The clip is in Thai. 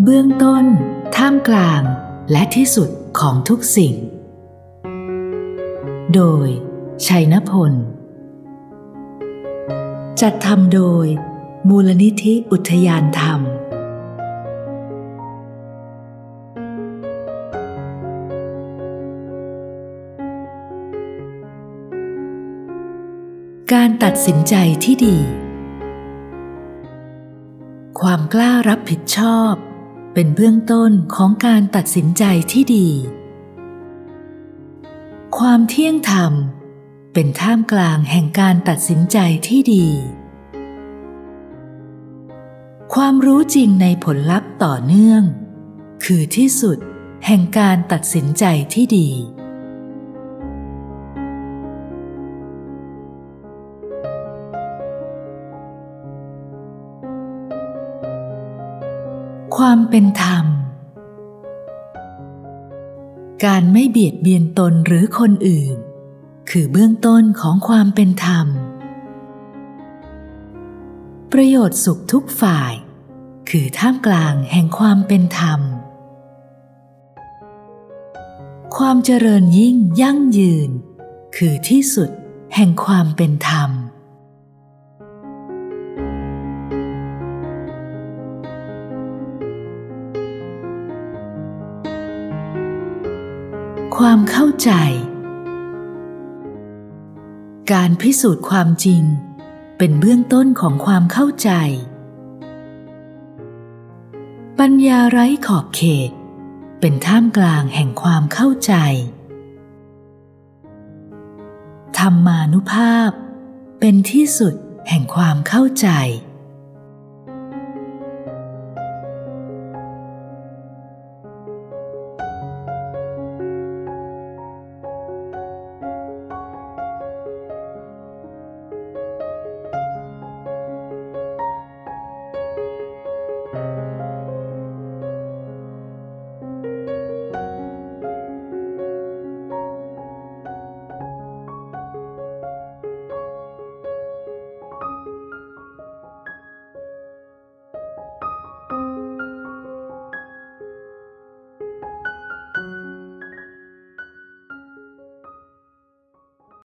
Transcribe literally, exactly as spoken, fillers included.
เบื้องต้นท่ามกลางและที่สุดของทุกสิ่งโดยชัยนพลจัดทำโดยมูลนิธิอุทยานธรรมการตัดสินใจที่ดีความกล้ารับผิดชอบเป็นเบื้องต้นของการตัดสินใจที่ดีความเที่ยงธรรมเป็นท่ามกลางแห่งการตัดสินใจที่ดีความรู้จริงในผลลัพธ์ต่อเนื่องคือที่สุดแห่งการตัดสินใจที่ดีความเป็นธรรมการไม่เบียดเบียนตนหรือคนอื่นคือเบื้องต้นของความเป็นธรรมประโยชน์สุขทุกฝ่ายคือท่ามกลางแห่งความเป็นธรรมความเจริญยิ่งยั่งยืนคือที่สุดแห่งความเป็นธรรมความเข้าใจการพิสูจน์ความจริงเป็นเบื้องต้นของความเข้าใจปัญญาไร้ขอบเขตเป็นท่ามกลางแห่งความเข้าใจธรรมานุภาพเป็นที่สุดแห่งความเข้าใจ